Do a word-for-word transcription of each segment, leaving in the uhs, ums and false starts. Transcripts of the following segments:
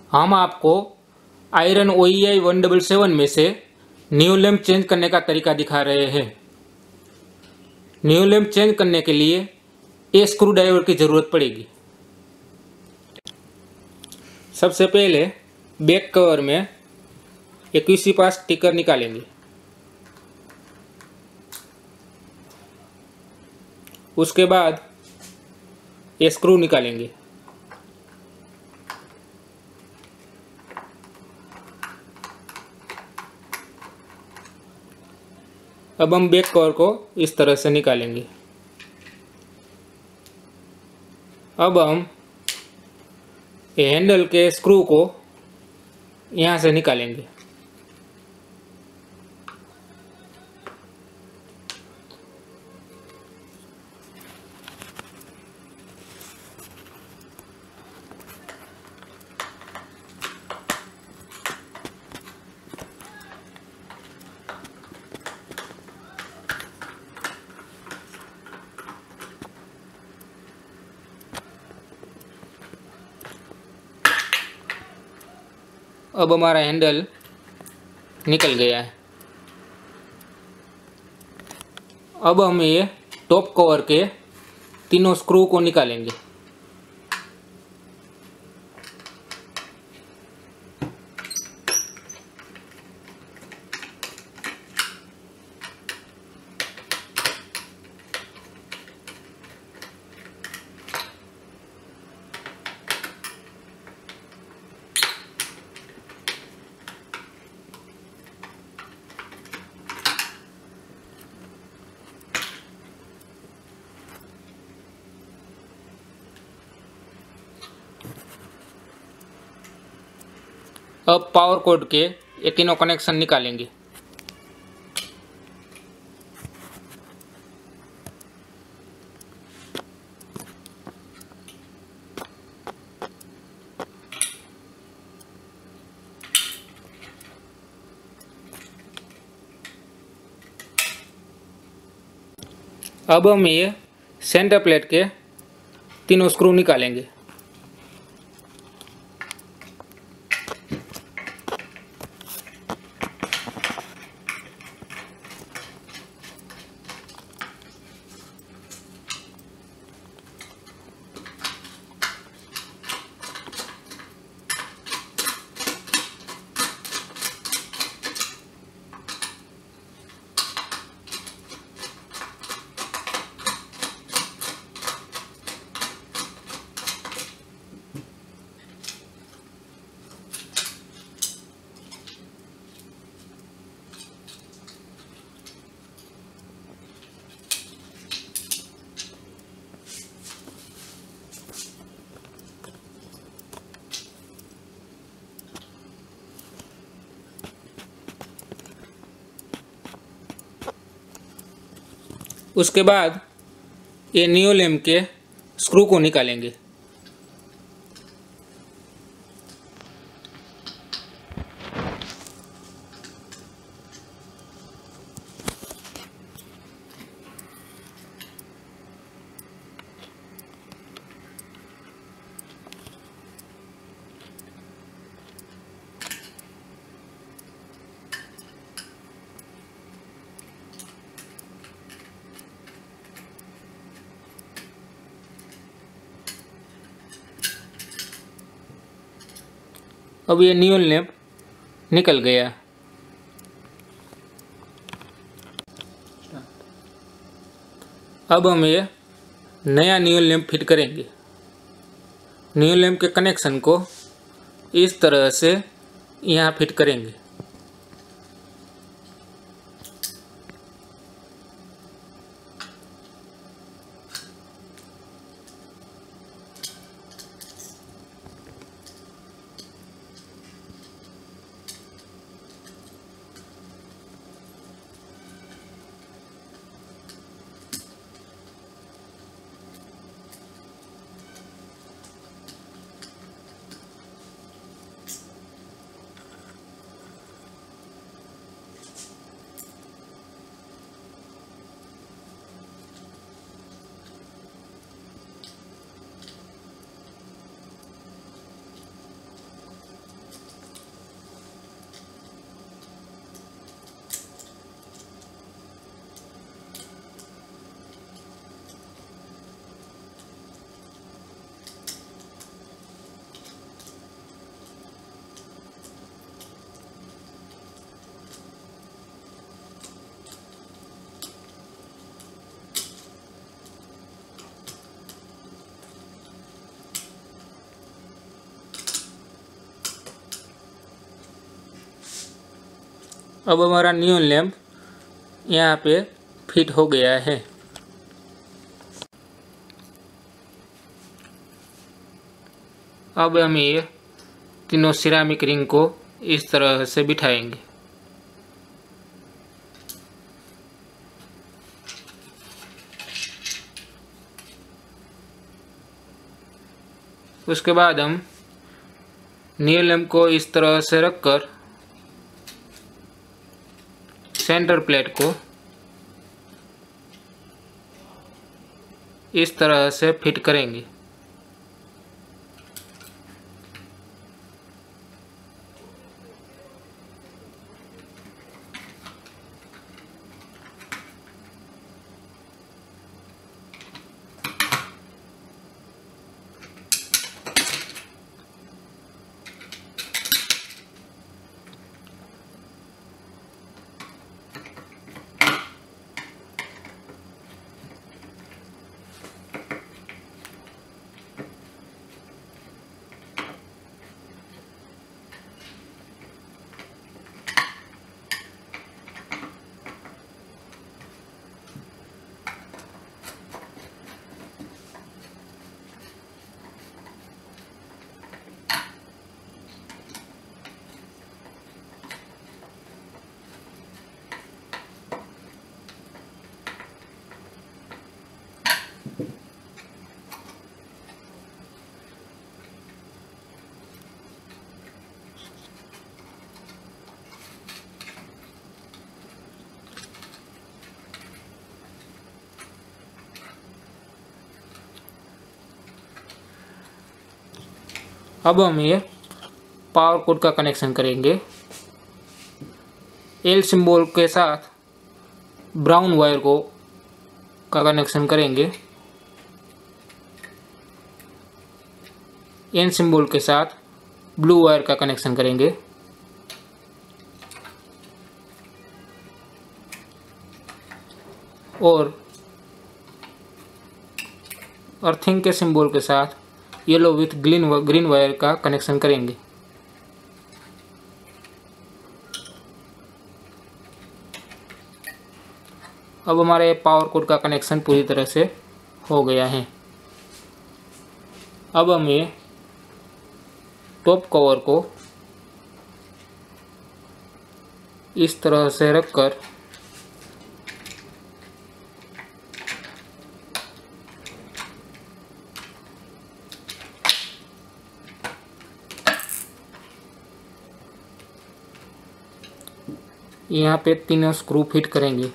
हम आपको iron O E I one seven seven में से न्यू लैंप चेंज करने का तरीका दिखा रहे हैं। न्यू लैंप चेंज करने के लिए एक स्क्रू ड्राइवर की ज़रूरत पड़ेगी। सबसे पहले बैक कवर में एक किसी पास स्टिकर निकालेंगे। उसके बाद ये स्क्रू निकालेंगे। अब हम बैक कवर को इस तरह से निकालेंगे। अब हम हैंडल के स्क्रू को यहाँ से निकालेंगे। अब हमारा हैंडल निकल गया है। अब हम ये टॉप कवर के तीनों स्क्रू को निकालेंगे। अब पावर कोड के ये तीनों कनेक्शन निकालेंगे। अब हम ये सेंटर प्लेट के तीनों स्क्रू निकालेंगे। उसके बाद ये न्यू लैंप के स्क्रू को निकालेंगे। अब ये न्यू लैंप निकल गया। अब हम ये नया न्यू लैंप फिट करेंगे। न्यू लैंप के कनेक्शन को इस तरह से यहाँ फिट करेंगे। अब हमारा नियॉन लैंप यहाँ पे फिट हो गया है। अब हम ये तीनों सिरामिक रिंग को इस तरह से बिठाएंगे। उसके बाद हम नियॉन लैंप को इस तरह से रखकर सेंटर प्लेट को इस तरह से फिट करेंगे। अब हम ये पावर कोड का कनेक्शन करेंगे। एल सिंबल के साथ ब्राउन वायर को का कनेक्शन करेंगे। एन सिंबल के साथ ब्लू वायर का कनेक्शन करेंगे। और अर्थिंग के सिंबल के साथ yellow with green green wire का कनेक्शन करेंगे। अब हमारे पावर कोड का कनेक्शन पूरी तरह से हो गया है। अब हम ये टॉप कवर को इस तरह से रखकर यहाँ पे तीनों स्क्रू फिट करेंगे।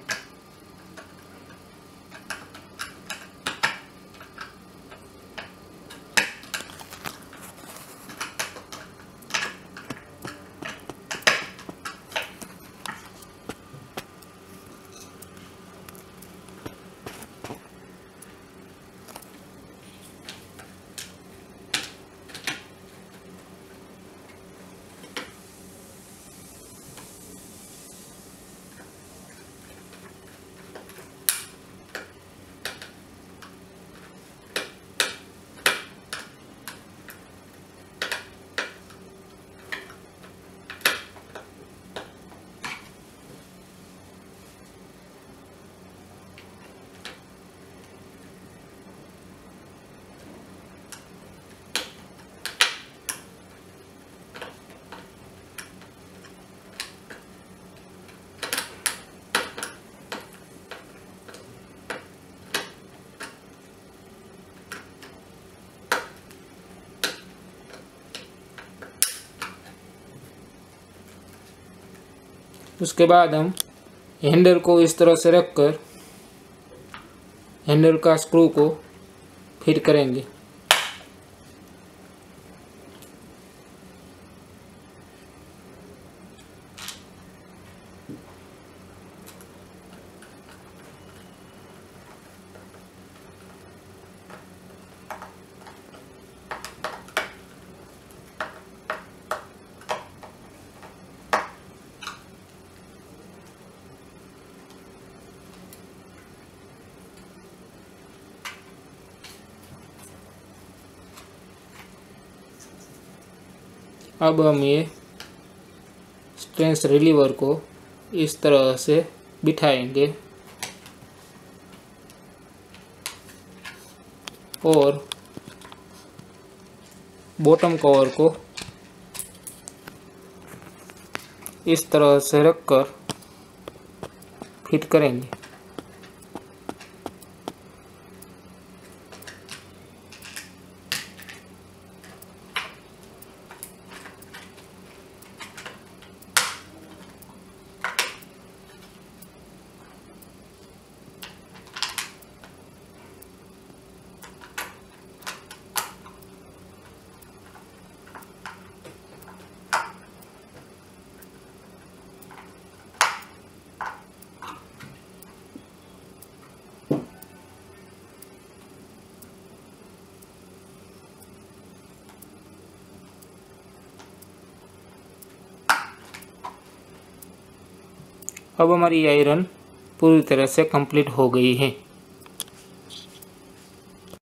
उसके बाद हम हैंडल को इस तरह से रखकर हैंडल का स्क्रू को फिट करेंगे। अब हम ये स्ट्रेंथ रिलीवर को इस तरह से बिठाएंगे और बॉटम कवर को इस तरह से रखकर फिट करेंगे। अब हमारी आयरन पूरी तरह से कंप्लीट हो गई है।